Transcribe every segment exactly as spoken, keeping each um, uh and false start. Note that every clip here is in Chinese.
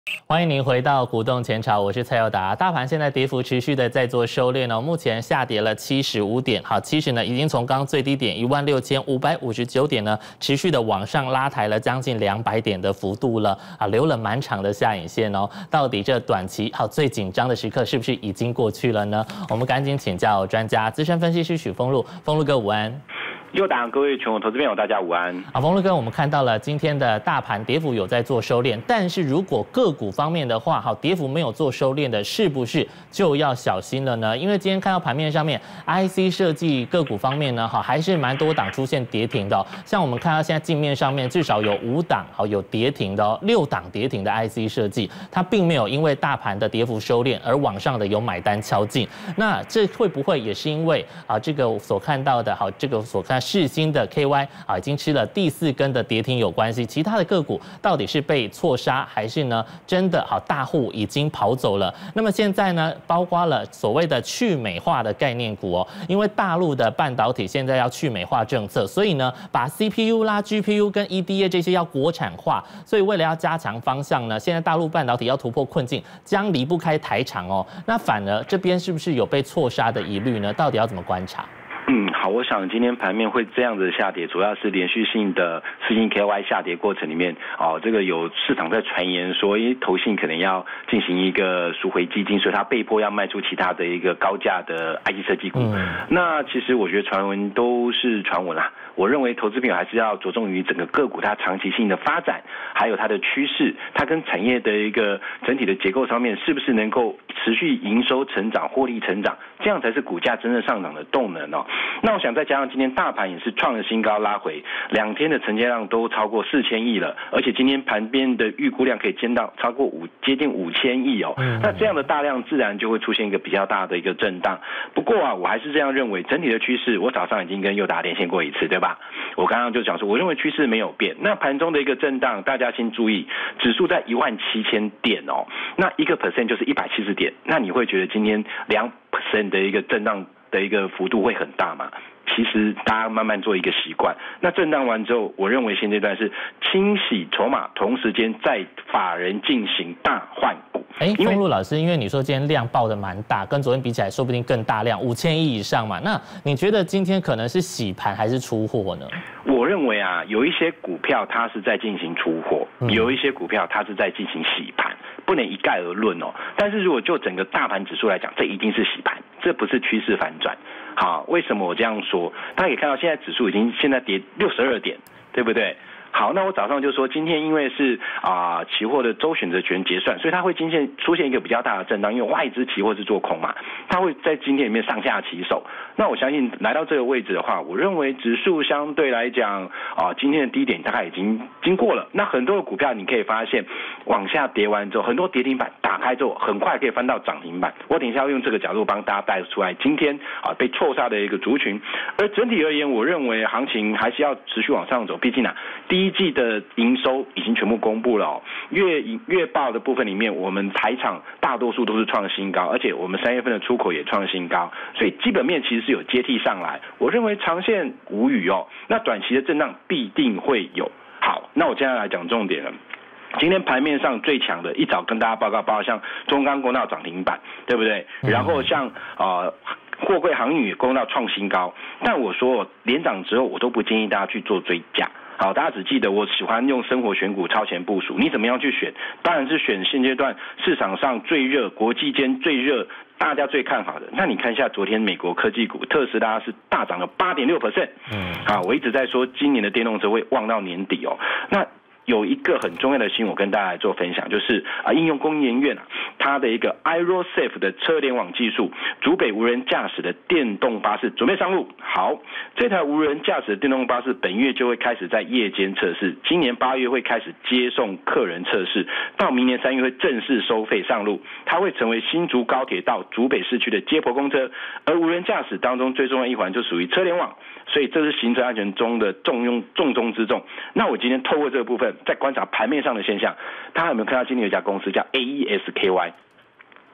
欢迎您回到股动前朝，我是蔡友达。大盘现在跌幅持续的在做收敛哦，目前下跌了七十五点，好，其实呢已经从刚最低点一万六千五百五十九点呢，持续的往上拉抬了将近两百点的幅度了啊，留了蛮长的下影线哦。到底这短期好最紧张的时刻是不是已经过去了呢？我们赶紧请教专家、资深分析师许峰路，峰路哥午安。 友达，各位全国投资朋友，大家午安。 啊，峰路哥，我们看到了今天的大盘跌幅有在做收敛，但是如果个股方面的话，好，跌幅没有做收敛的，是不是就要小心了呢？因为今天看到盘面上面 I C 设计个股方面呢，好，还是蛮多档出现跌停的哦。像我们看到现在镜面上面至少有五档好有跌停的哦，六档跌停的 I C 设计，它并没有因为大盘的跌幅收敛而往上的有买单敲进。那这会不会也是因为啊这个所看到的好这个所看世芯的 K Y 啊，已经吃了第四根的跌停有关系，其他的个股到底是被错杀，还是呢真的好大户已经跑走了？那么现在呢，包括了所谓的去美化的概念股哦，因为大陆的半导体现在要去美化政策，所以呢，把 C P U 啦、G P U 跟 E D A 这些要国产化，所以为了要加强方向呢，现在大陆半导体要突破困境，将离不开台厂哦。那反而这边是不是有被错杀的疑虑呢？到底要怎么观察？ 嗯，好，我想今天盘面会这样子下跌，主要是连续性的世芯 K Y 下跌过程里面，哦，这个有市场在传言说，因为投信可能要进行一个赎回基金，所以它被迫要卖出其他的一个高价的 I T 设计股。嗯、那其实我觉得传闻都是传闻啦。我认为投资朋友还是要着重于整个个股它长期性的发展，还有它的趋势，它跟产业的一个整体的结构上面是不是能够持续营收成长、获利成长，这样才是股价真正上涨的动能哦。那我想再加上今天大盘也是创了新高拉回，两天的成交量都超过四千亿了，而且今天盘边的预估量可以见到超过五接近五千亿哦。那这样的大量自然就会出现一个比较大的一个震荡。不过啊，我还是这样认为，整体的趋势，我早上已经跟友达连线过一次，对吧？我刚刚就讲说，我认为趋势没有变。那盘中的一个震荡，大家先注意，指数在一万七千点哦，那一个 percent 就是一百七十点。那你会觉得今天两 percent 的一个震荡的一个幅度会很大吗？其实大家慢慢做一个习惯。那震荡完之后，我认为现阶段是清洗筹码，同时间在法人进行大换股。 哎，峰路老师，因为你说今天量爆的蛮大，跟昨天比起来，说不定更大量，五千亿以上嘛。那你觉得今天可能是洗盘还是出货呢？ 我认为啊，有一些股票它是在进行出货，有一些股票它是在进行洗盘，不能一概而论哦。但是如果就整个大盘指数来讲，这一定是洗盘，这不是趋势反转。好，为什么我这样说？大家可以看到，现在指数已经现在跌六十二点，对不对？好，那我早上就说，今天因为是啊、呃、期货的周选择权结算，所以它会今天出现一个比较大的震荡，因为外资期货是做空嘛，它会在今天里面上下起手。那我相信来到这个位置的话，我认为指数相对来讲啊、呃，今天的低点大概已经经过了。那很多的股票你可以发现，往下跌完之后，很多跌停板打开之后，很快可以翻到涨停板。我等一下要用这个角度帮大家带出来今天啊、呃、被错杀的一个族群。而整体而言，我认为行情还是要持续往上走，毕竟啊，第一季的营收已经全部公布了哦，月月报的部分里面，我们台厂大多数都是创新高，而且我们三月份的出口也创新高，所以基本面其实是有接替上来。我认为长线无语哦，那短期的震荡必定会有。好，那我接下来讲重点了。今天盘面上最强的，一早跟大家报告，包括像中钢公道涨停板，对不对？然后像呃货柜航运也公道创新高，但我说连涨之后，我都不建议大家去做追加。好，大家只记得我喜欢用生活选股超前部署，你怎么样去选？当然是选现阶段市场上最热、国际间最热、大家最看好的。那你看一下昨天美国科技股特斯拉是大涨了 百分之八点六。嗯，好，我一直在说今年的电动车会旺到年底哦。那有一个很重要的新闻，我跟大家来做分享，就是啊，应用工研院啊，它的一个 Aerosafe 的车联网技术，竹北无人驾驶的电动巴士准备上路。好，这台无人驾驶的电动巴士本月就会开始在夜间测试，今年八月会开始接送客人测试，到明年三月会正式收费上路。它会成为新竹高铁到竹北市区的接驳公车，而无人驾驶当中最重要一环就属于车联网，所以这是行车安全中的重用重中之重。那我今天透过这个部分，在观察盘面上的现象，大家有没有看到今天有一家公司叫 A E S K Y？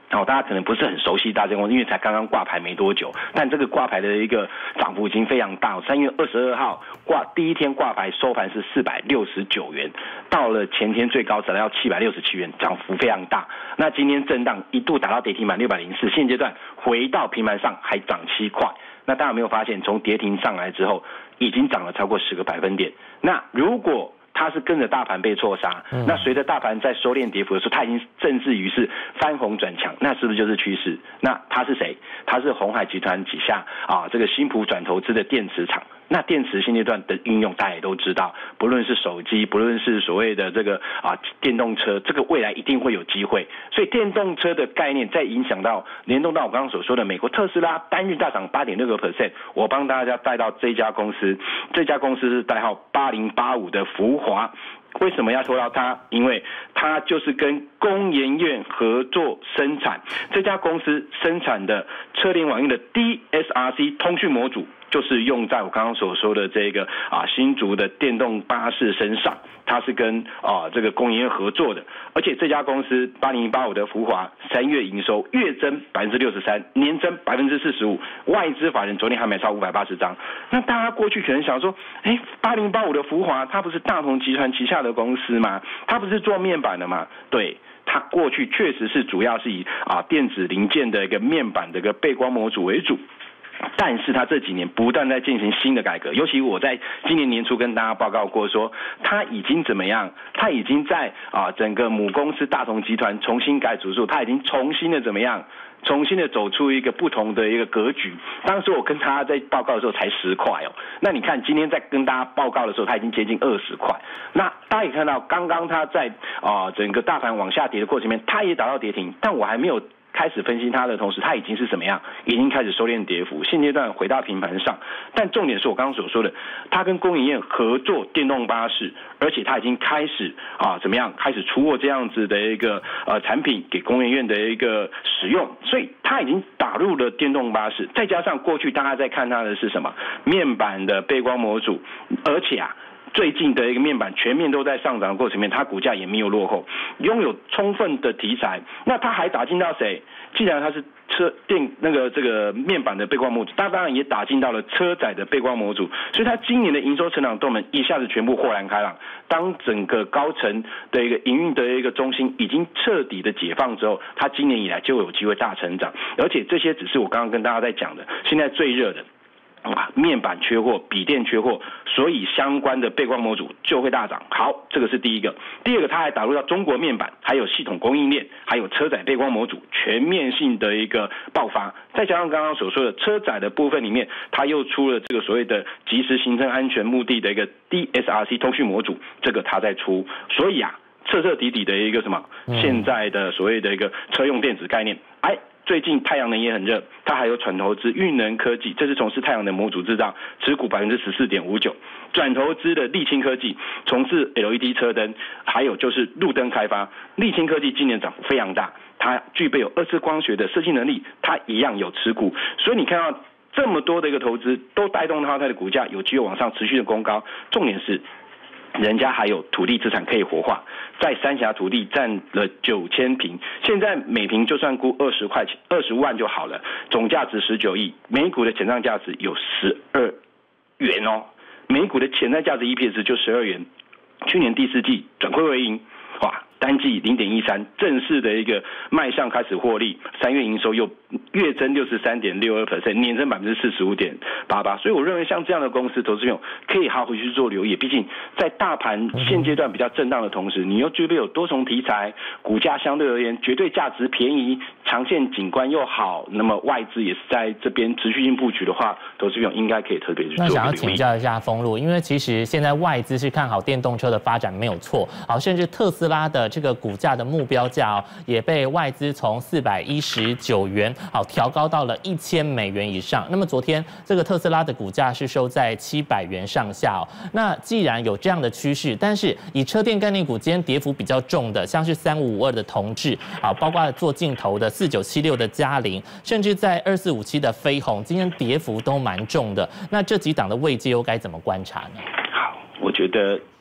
哦，大家可能不是很熟悉大这家公司，因为才刚刚挂牌没多久，但这个挂牌的一个涨幅已经非常大。三月二十二号挂第一天挂牌收盘是四百六十九元，到了前天最高涨到七百六十七元，涨幅非常大。那今天震荡一度达到跌停板六百零四，现阶段回到平盘上还涨七块。那大家有没有发现，从跌停上来之后，已经涨了超过十个百分点？那如果它是跟着大盘被错杀，那随着大盘在收敛跌幅的时候，它已经正式于是翻红转强，那是不是就是趋势？那它是谁？它是鸿海集团旗下啊这个新普转投资的电池厂。那电池现阶段的应用大家也都知道，不论是手机，不论是所谓的这个啊电动车，这个未来一定会有机会。所以电动车的概念再影响到联动到我刚刚所说的美国特斯拉单日大涨 八点六个百分点， 我帮大家带到这家公司，这家公司是代号八零八五的福华。为什么要说到它？因为它就是跟工研院合作生产，这家公司生产的车联网用的 D S R C 通讯模组，就是用在我刚刚所说的这个啊新竹的电动巴士身上，它是跟啊这个工研院合作的，而且这家公司八零八五的福华三月营收月增百分之六十三，年增百分之四十五，外资法人昨天还买超五百八十张。那大家过去可能想说，哎，八零八五的福华，它不是大同集团旗下的公司吗？它不是做面板的吗？对。它过去确实是主要是以啊电子零件的一个面板的一个背光模组为主，但是它这几年不断在进行新的改革，尤其我在今年年初跟大家报告过说，它已经怎么样？它已经在啊整个母公司大同集团重新改组之后，它已经重新的怎么样？重新的走出一个不同的一个格局。当时我跟他在报告的时候才十块哦，那你看今天在跟大家报告的时候，他已经接近二十块。那大家也看到，刚刚他在啊、呃、整个大盘往下跌的过程里面，他也达到跌停，但我还没有开始分析它的同时，它已经是怎么样？已经开始收敛跌幅，现阶段回到平盘上。但重点是我刚刚所说的，它跟工研院合作电动巴士，而且它已经开始啊怎么样？开始出货这样子的一个呃产品给工研院的一个使用，所以它已经打入了电动巴士。再加上过去大家在看它的是什么？面板的背光模组，而且啊。最近的一个面板全面都在上涨的过程里面，它股价也没有落后，拥有充分的题材。那它还打进到谁？既然它是车电那个这个面板的背光模组，它当然也打进到了车载的背光模组，所以它今年的营收成长动能一下子全部豁然开朗。当整个高层的一个营运的一个中心已经彻底的解放之后，它今年以来就有机会大成长。而且这些只是我刚刚跟大家在讲的，现在最热的。啊，面板缺货，笔电缺货，所以相关的背光模组就会大涨。好，这个是第一个。第二个，它还打入到中国面板，还有系统供应链，还有车载背光模组全面性的一个爆发。再加上刚刚所说的车载的部分里面，它又出了这个所谓的即时行车安全目的的一个 D S R C 通讯模组，这个它在出。所以啊，彻彻底底的一个什么，现在的所谓的一个车用电子概念，哎。最近太阳能也很热，它还有转投资运能科技，这是从事太阳能模组制造，持股百分之十四点五九。转投资的立青科技，从事 L E D 车灯，还有就是路灯开发。立青科技今年涨幅非常大，它具备有二次光学的设计能力，它一样有持股。所以你看到这么多的一个投资，都带动它它的股价有机会往上持续的攻高。重点是。人家还有土地资产可以活化，在三峡土地占了九千坪，现在每坪就算估二十块钱、二十万就好了，总价值十九亿，每股的潜在价值有十二元哦，每股的潜在价值 E P S 就十二元，去年第四季转亏为盈，哇！单季 零点一三， 正式的一个迈向开始获利，三月营收又月增 六十三点六二 百分点， 年增 百分之四十五点八八， 所以我认为像这样的公司投资朋友可以好好去做留意，毕竟在大盘现阶段比较震荡的同时，你又具备有多重题材，股价相对而言绝对价值便宜，长线景观又好，那么外资也是在这边持续性布局的话，投资朋友应该可以特别去做留意。 那想要请教一下丰路，因为其实现在外资是看好电动车的发展没有错，好，甚至特斯拉的这个股价的目标价哦，也被外资从四百一十九元好调高到了一千美元以上。那么昨天这个特斯拉的股价是收在七百元上下哦。那既然有这样的趋势，但是以车电概念股今天跌幅比较重的，像是三五五二的同致啊，包括做镜头的四九七六的嘉陵，甚至在二四五七的飞鸿，今天跌幅都蛮重的。那这几档的位阶又该怎么观察呢？ 好，我觉得。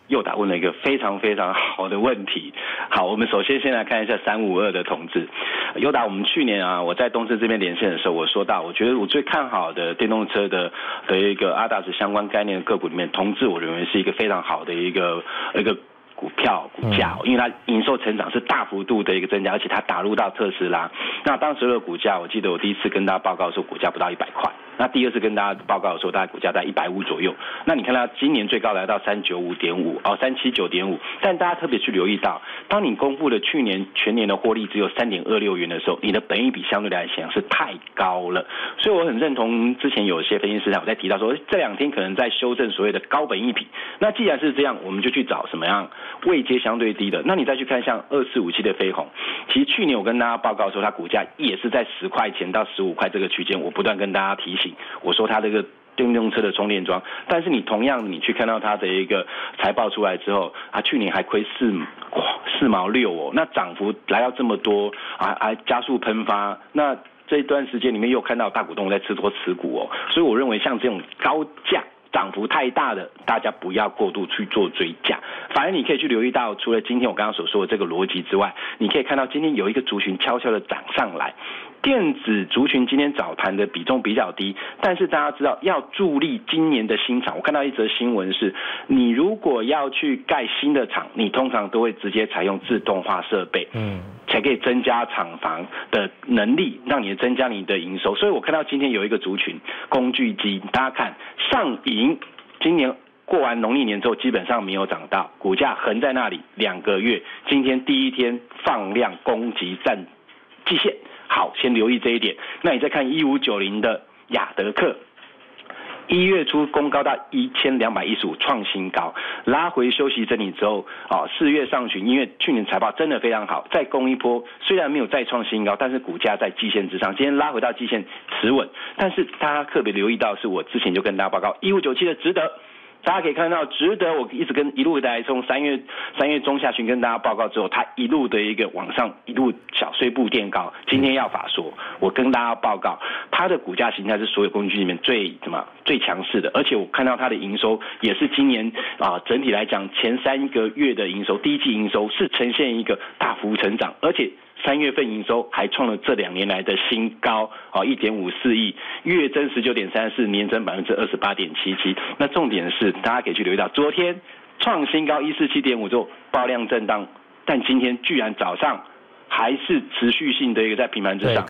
佑达问了一个非常非常好的问题。好，我们首先先来看一下三五二的同志。佑达，我们去年啊，我在东芝这边连线的时候，我说到，我觉得我最看好的电动车的的一个阿达斯相关概念的个股里面，同志我认为是一个非常好的一个一个股票股价，因为它营收成长是大幅度的一个增加，而且它打入到特斯拉。那当时的股价，我记得我第一次跟大家报告的时候，股价不到一百块。那第二次跟大家报告的时候，大概股价在一百五左右。那你看它今年最高来到三九五点五哦，三七九点五。但大家特别去留意到，当你公布了去年全年的获利只有三点二六元的时候，你的本益比相对来讲是太高了。所以我很认同之前有些分析师我在提到说，这两天可能在修正所谓的高本益比。那既然是这样，我们就去找什么样位阶相对低的。那你再去看像二四五七的飞鸿，其实去年我跟大家报告说，它股价也是在十块钱到十五块这个区间，我不断跟大家提醒。我说它这个电动车的充电桩，但是你同样你去看到它的一个财报出来之后，它去年还亏四四毛六哦，那涨幅来到这么多啊，还加速喷发，那这一段时间里面又看到大股东在吃多持股哦，所以我认为像这种高价涨幅太大的，大家不要过度去做追价。反而你可以去留意到，除了今天我刚刚所说的这个逻辑之外，你可以看到今天有一个族群悄悄的涨上来。电子族群今天早盘的比重比较低，但是大家知道要助力今年的新厂。我看到一则新闻是，你如果要去盖新的厂，你通常都会直接采用自动化设备，嗯，才可以增加厂房的能力，让你增加你的营收。所以我看到今天有一个族群工具机，大家看上银今年过完农历年之后基本上没有涨到，股价横在那里两个月，今天第一天放量攻击站季线。好，先留意这一点。那你再看一五九零的亚德客，一月初攻高到一千两百一十五，创新高，拉回休息整理之后，啊，四月上旬，因为去年财报真的非常好，再攻一波，虽然没有再创新高，但是股价在季线之上，今天拉回到季线持稳。但是大家特别留意到，是我之前就跟大家报告，一五九七的值得。大家可以看到，值得我一直跟一路来从三月三月中下旬跟大家报告之后，它一路的一个往上一路小碎步垫高。今天要法说，我跟大家报告，它的股价形态是所有工具里面最什么最强势的，而且我看到它的营收也是今年啊整体来讲前三个月的营收，第一季营收是呈现一个大幅成长，而且三月份营收还创了这两年来的新高，啊，一点五四亿，月增十九点三四，年增百分之二十八点七七。那重点是，大家可以去留意到，昨天创新高一四七点五之后爆量震荡，但今天居然早上还是持续性的一个在平盘之上。